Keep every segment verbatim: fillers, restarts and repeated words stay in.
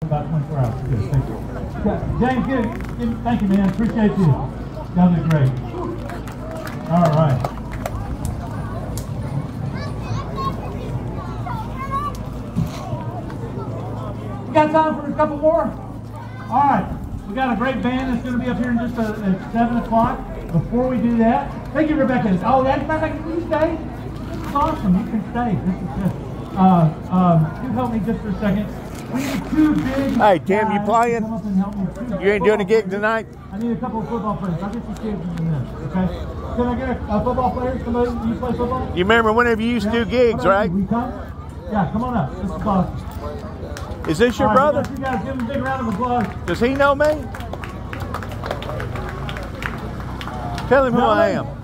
About twenty-four hours. Good, thank you. Yeah, James, good. Good. Thank you, man. Appreciate you. Y'all did great. All right. We got time for a couple more? All right. We got a great band that's going to be up here in just a, at seven o'clock. Before we do that, thank you, Rebecca. Oh, that's Rebecca. Can you stay? This is awesome. You can stay. This is good. Uh, um, you help me just for a second. We need two big. Hey, Tim, you playing? You ain't doing a gig tonight? I need a couple of football players. I'll get you kids in a minute, okay? Can I get a, a football player? Somebody, you play football? You remember whenever you used to do gigs, right? Yeah, come on up. This is awesome. Is this your right, brother? You guys give him a big round of applause. Does he know me? Tell him who Tell I him. am.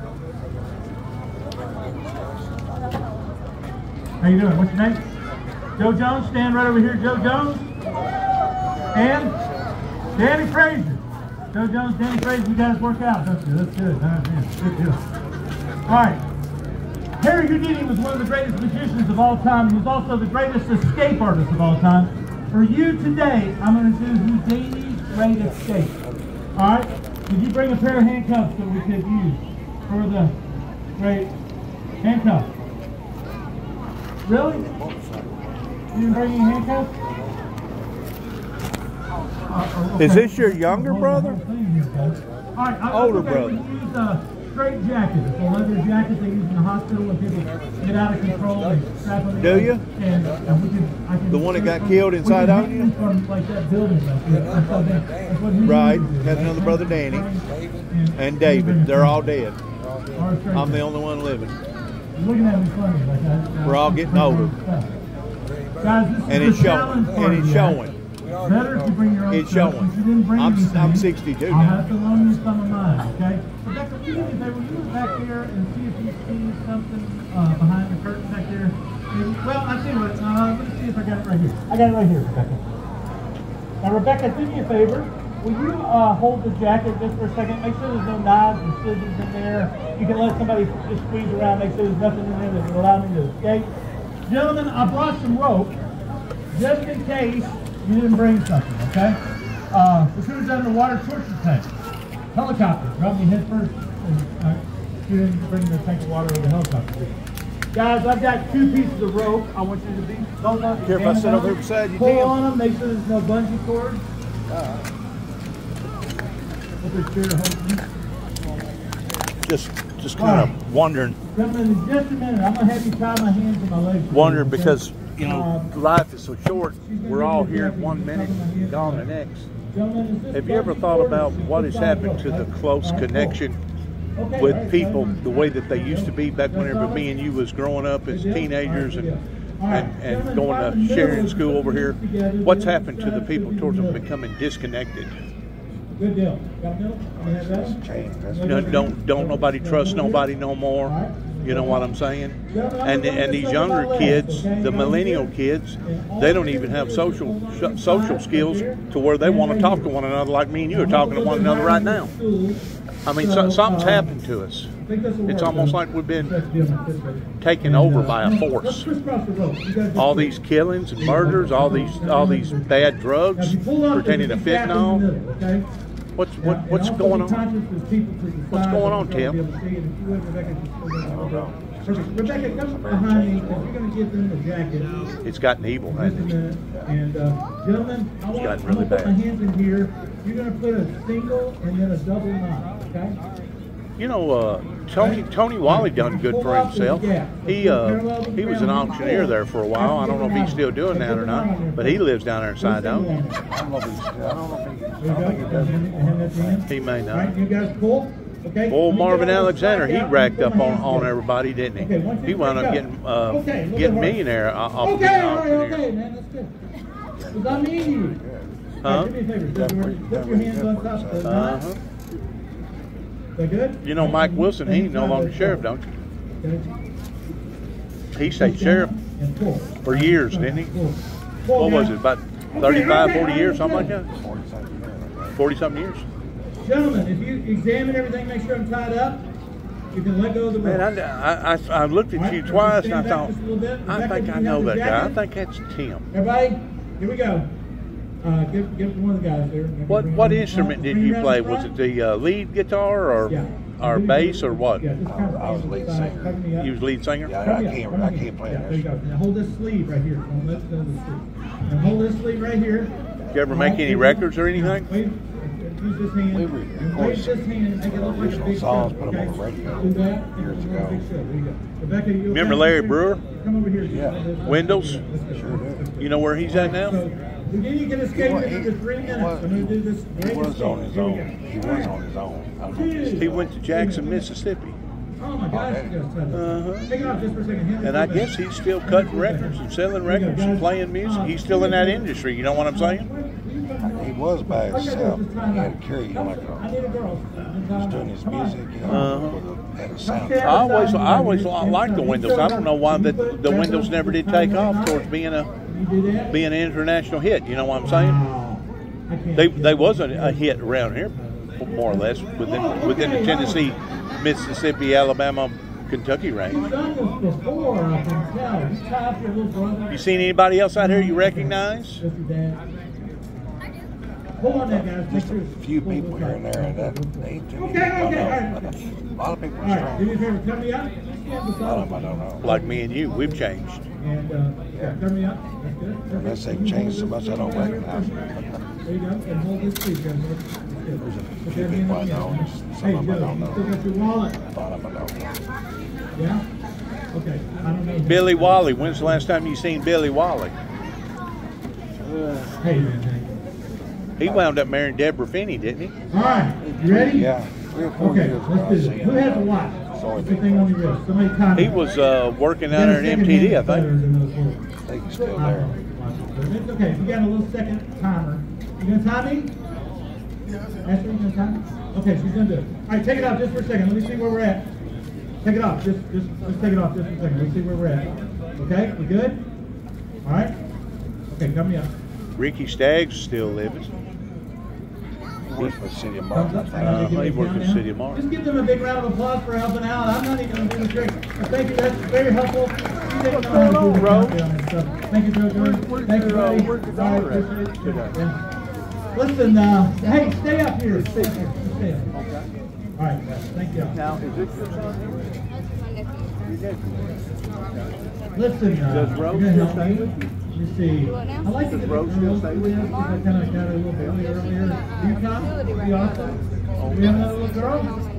How you doing? What's your name? Joe Jones. Stand right over here. Joe Jones. And Danny Frazier. Joe Jones, Danny Frazier. You guys work out, don't you? That's good. That's good. Good deal. All right. Harry Houdini was one of the greatest magicians of all time. He was also the greatest escape artist of all time. For you today, I'm going to do Houdini's Great Escape. All right? Did you bring a pair of handcuffs that we could use for the great handcuffs? Really? You didn't bring any handcuffs? Uh, okay. Is this your younger brother? All right, I, Older okay, brother. We use a straight jacket. It's a leather jacket they use in the hospital when people get out of control. They strap on. Do you? And, and we can, I can. The one that got killed inside out you? From like that building right there. That's what they- that's what he Right. uses. Has another brother, Danny, and David. They're all dead. I'm the only one living. You're looking at me funny like that. We're all getting older. Guys, this And is it's the showing. challenge And party, it's yeah. showing. Better if you bring your own It's stuff. showing. If you didn't bring I'm- anything, I'm sixty-two I'll now. have to loan you some of mine, okay? Rebecca, will you do me a favor? Will you look back there and see if you see something uh, behind the curtain back there? Maybe, well, I'll tell you what. Uh, let me see if I got it right here. I got it right here, Rebecca. Now, Rebecca, do me a favor. Will you uh, hold the jacket just for a second? Make sure there's no knives and scissors in there. You can let somebody just squeeze around, make sure there's nothing in there that will allow me to escape. Gentlemen, I brought some rope just in case you didn't bring something, okay? Uh, the crew's underwater torture tank. Helicopter, drop me head first. And, uh, you didn't bring the tank of water or the helicopter. Guys, I've got two pieces of rope. I want you to be both of you. Care if I sit over here beside you, Pull Tim? on them, make sure there's no bungee cord. Uh, just just kind of right. wondering. Gentlemen, in just a minute, I'm going to have you tie my hands and my legs. Wondering okay? because, you know, um, life is so short. We're all here one minute, gone the next. Have you ever thought about what has happened to the close connection with people, the way that they used to be back whenever me and you was growing up as teenagers and and, and going to Sharon school over here? What's happened to the people towards them becoming disconnected? Good deal. Got middle? You know, don't don't nobody trust nobody no more. You know what I'm saying? And and these younger kids, the millennial kids, they don't even have social social skills to where they want to talk to one another like me and you are talking to one another right now. I mean, so, something's happened to us. It's almost like we've been taken over by a force. All these killings and murders, all these all these bad drugs pertaining to fentanyl. What's what what's going on? What's going on, Tim? Rebecca, come behind me because you're going to give them the jacket. It's gotten evil, hasn't it? And uh, gentlemen, I want, gotten I'm really going to put my bad. hands in here. You're going to put a single and then a double knot, okay? You know, uh, Tony Tony Wally done good for himself. He uh, he was an auctioneer there for a while. I don't know if he's still doing that or not, but he lives down there in Sidon. I don't know if he's. I don't know if he. I don't think he does. He may not. Right, you guys pull. Okay. Old Marvin Alexander, he racked up on, on everybody, didn't he? He wound up getting uh, getting millionaire off of being an auctioneer. Okay, man, that's good. Does that mean you? Huh? Do me a favor. Put your hands on top of the knot. Uh-huh. Is that good? You know Mike Wilson, he no longer sheriff, don't you? He stayed sheriff for years, didn't he? What was it, about thirty-five, forty years, something like that? forty-something years. Gentlemen, if you examine everything, make sure I'm tied up, you can let go of the rope. Man, I, I, I looked at you twice and I thought, I think I know that guy. I think that's Tim. Everybody, here we go. Uh, give, give it to one of the guys there. What what instrument did you play? Was it the uh, lead guitar or yeah. or bass or what? Yeah, just kind of I was lead singer. You was lead singer? Yeah, I can't I can't play yeah, an there you go. instrument. Now hold this sleeve right here. Don't let go of the sleeve. And hold this sleeve right here. Did you ever make any records or anything? Wait, use this hand. We and wave this hand and make it look like a original big songs, show, put them on okay? the radio Do that. years and ago. big show. There you go. Rebecca, you Remember okay? Larry Brewer? Come over here. Yeah. Windows? Sure do. You know where he's at now? So, we didn't get escape He wa- in under three he minutes. was- I'm going to do this. He great was escape. on his Here we own. go. He was on his own. I don't know if he's He went to Jackson, Mississippi. Oh my gosh, you guys tried that. Uh-huh. Take it off just for a second. Hand it And I to me. guess he's still cutting records and selling records and playing music. He's still in that industry. You know what I'm saying? He was by himself. He had to carry him like I a, need a girl. he was doing his music, you know, Uh-huh. with a, had a sound. I always, I always liked the Windows. I don't know why the, the Windows never did take off towards being a You do that? being an international hit. You know what I'm saying? Wow. I can't They do they that. was a, a hit around here, more or less within within the Tennessee, Mississippi, Alabama, Kentucky range. You've done this before, I can tell. You type your little brother. You seen anybody else out here you recognize? Just your dad. Hold on that, guys. Just Make a sure- few pull people this here out. and there, and that they ain't too many Okay, people I okay, know. all right. A lot of people All are right, do me a strong. favor. Turn me up. Stand A lot beside of them me. I don't know. Like me and you, we've changed. And uh, yeah, turn me up. That's good. Unless Perfect. they've changed so much I don't recognize them. There you go. And hold this please, guys. That's good. There's a Put few that hand people I up, know, yeah. some Hey, of them I Joe, don't you know. still got your wallet? A lot of them I don't know. Yeah? Okay. I don't know. Billy Wally. When's the last time you seen Billy Wally? Hey, man. Hey. He wound up marrying Deborah Finney, didn't he? All right. You ready? Yeah, three or four Okay, years ago. let's I do this. seen Who has a him. watch? Sorry, Put the thing on your wrist. Somebody time He it. was uh, working Get out a there in second M T D, I hand better think. than those words. I think he's still there. It's okay. If you got a little second timer, you gonna time me? Ashley, you gonna time me? Okay, she's gonna do it. All right, take it off just for a second. Let me see where we're at. Take it off. Just, just, just take it off just for a second. Let's see where we're at. Okay, we good? All right. Okay, come me up. Ricky Staggs still living. He works for the city of Thumbs Martin. up. I Uh, think. he works for the city of Martin. Just give them a big round of applause for helping out. I'm not even going to do the trick. But thank you. That's very helpful. What's going on, bro? Thank you, Joe. where's Thank you, your, uh, buddy. where's your All right, daughter at appreciate it. today? Yeah. Listen, uh, hey, stay up here. Stay up here. Stay up. Okay. All right, guys. Thank you. Now, is this your son? Your nephew. Listen, uh, Does you're Rose gonna still help stay me. with you? You see, I like to Does get Rose the still girls stay with with you. you? I kind of got her a little bit earlier. Do you come? Be awesome. Do we have another little girl?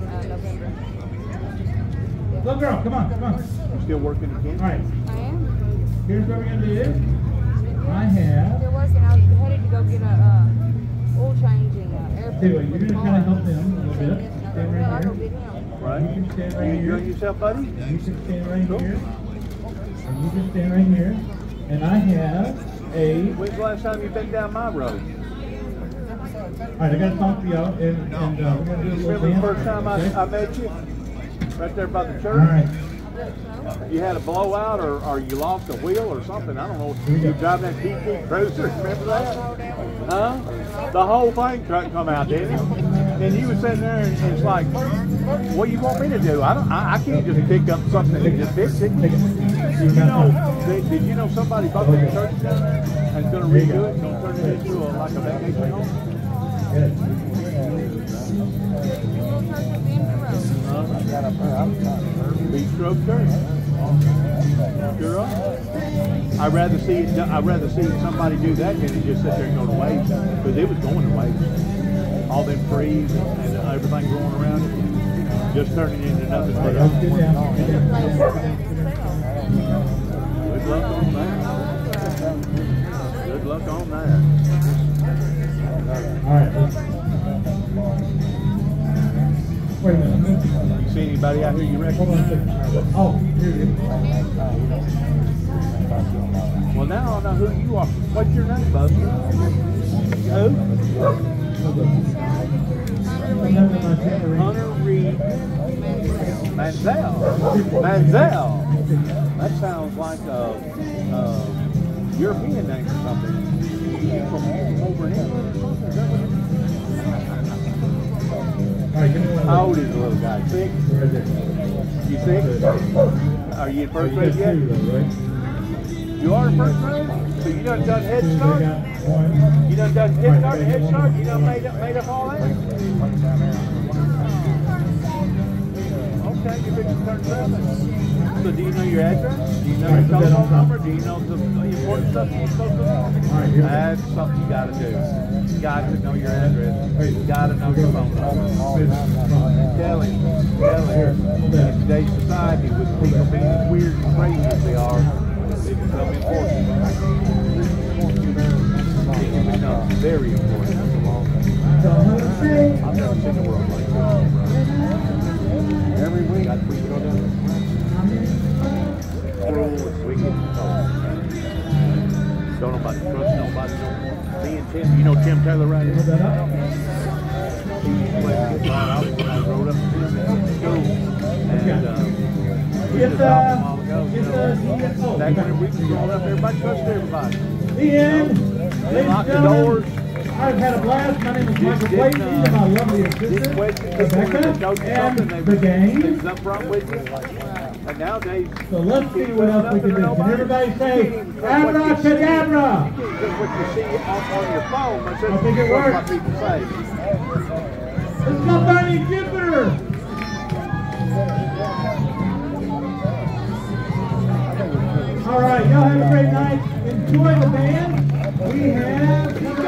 Little girl, come on, come on. You still working again? All right, I am. here's what we're gonna do. I have. They're working. I was headed to go get a uh, oil change in uh, airport. Tell you what, you're gonna kind of help them a little bit. Stand Yeah, I'll right go here. get him. Right. You can stand right You here. enjoying yourself, buddy? You can stand right here. And you can stand right here. And I have a. When's the last time you've been down my road? All right, I gotta talk to y'all, and, and uh, we're gonna do a little Remember the dance. first time I, okay? I met you? Right there by the All church? right. You had a blowout or, or you lost a wheel or something. I don't know. Here we You go. driving that P T Cruiser, remember that? Huh? The whole thing truck come out, didn't it? And you was sitting there and it's like, what do you want me to do? I don't I, I can't just pick up something and just fix it. Take it. Did you know did, did you know somebody bought that church down there and gonna redo it, gonna turn it into a, like a vacation home? Good. Beach Grove Church. Sure are. I'd rather see it, I'd rather see somebody do that than to just sit there and go to waste, because it was going to waste. All them trees and, and everything growing around it, just turning into nothing but Y'all a sit down. Sit down. good luck on that. Good luck on that. All right. let's- Wait a minute. You see anybody out here you Hold on a recognize? second. Oh, here it is. Well, now I know who you are. What's your name, bud? Who? Hunter Reed Manziel. Manziel. That sounds like a, a European name or something. You from over in England or something? Is that what it is? All right, give me one. How old is the little guy? Six? Right there. You six? Are you in first You grade got yet? two, though, right? You are in first grade? So you done done Head Two, they Start? got- One. You done done head start, head start, you done made up, made up all that? Okay, you're fixing to turn seven. So do you know your address? Do you know your telephone number? Do you know the important stuff you're supposed to know? That's something you gotta do. You got to know your address. You gotta know your phone number. Tell him, tell him. In today's society, with people being as weird and crazy as they are, it becomes important. It becomes very important. I've never seen the world like this. Every week, got we go down there. Cruel and wicked and cold. Don't nobody trust nobody no more. Me and Tim, you know Tim Taylor right here? He played guitar out when I rode up to him school. And um, we just talked a while ago. You know, back when we were growing up, everybody trusted everybody. The end. They locked the doors. I've had a blast. My name is Michael Clayton. These are my lovely assistants, Rebecca, and the gang. And nowadays, so let's see what else we can do. Can everybody say, abracadabra? Just what you see off on your phone, but I think it works. What people say. It's my Bunny Jupiter. All right, y'all have a great night. Enjoy the band. We have, we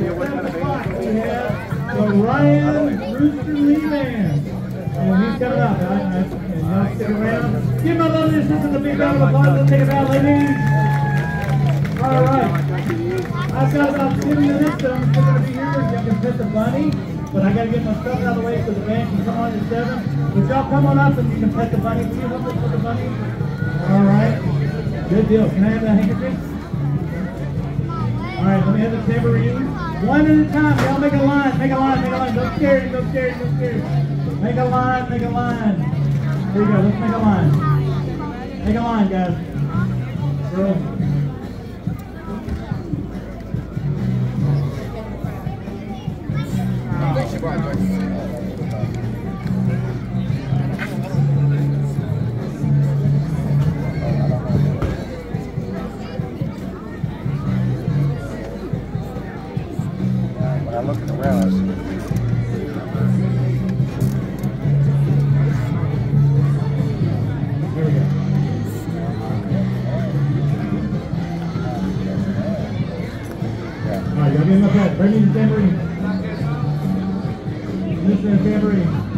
have the Ryan Rooster Lee Band. And he's coming up. I, I, and y'all stick around. Give my lovely assistant a big round of applause. Let's take it out, ladies. All right. I've got about ten minutes that I'm still going to be here. Y'all can pet the bunny. But I got to get my stuff out of the way so the band can come on at seven. But y'all come on up and you can pet the bunny. Will you help us with the bunny? All right. Good deal. Can I have the handkerchief? All right, let me have the tambourine. One at a time. Y'all make a line. Make a line. Make a line. Don't scare you. Don't scare you. Don't scare you. Make a line. Make a line. Here you go. Let's make a line. Make a line, guys. Girls. When I look at the rail, I see Here we go. All right, y'all give him a pet. Bring me the tambourine. Listen to the tambourine.